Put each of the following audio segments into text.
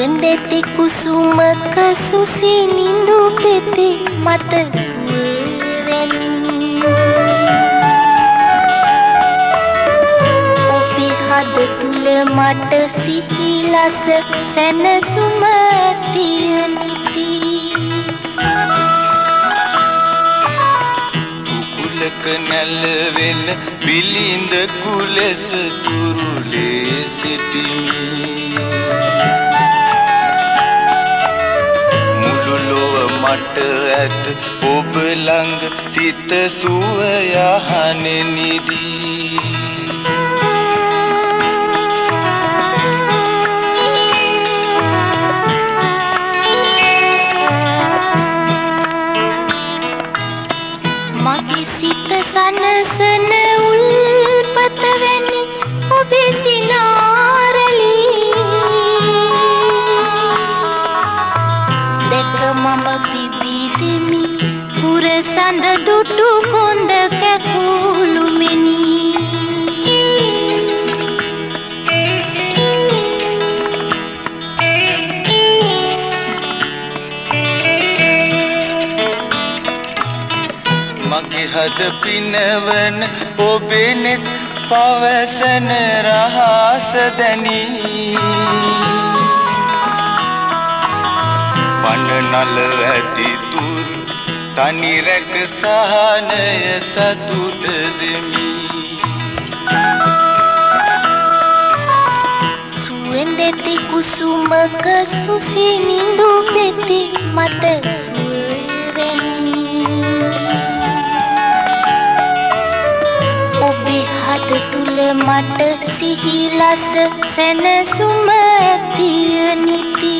Suendete kusumaka susi nindu pete mata suarani Obe hada tula mata sihilas sanasuma tiya niti Ukulaka nalvela bilinda kulesa turule sitimi මට ඇත ඔබ ළඟ සිත සුවයහන නිදී මගේ සිත සනසන උල්පත වැනි ඔබේ සිනාරලි දැක මම පිබිදෙමි පුර සඳ දුටු කොන්ද කැකුළු මෙනි මගේ හද පිනවන ඔබේ නෙත් පවසන රහස දැනී පනනල ඇති තුරු තනි රැක සහනය සතුට දෙමි සුවෙන්දෙති කුසුමක සුසි නිඳු පෙති මත සුවරැනි ඔබේ හද තුල මට සිහිලස සැනසුම ඇතිය නිති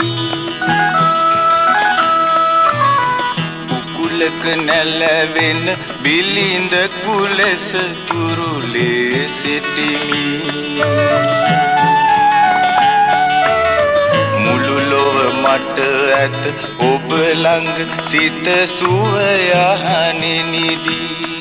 උකුලක නැලවෙන බිලිඳ කුලෙස තුරුලේ සිටිමි මුළු ලොව මට ඇත ඔබ ළඟ සිත සුවයහන නිදී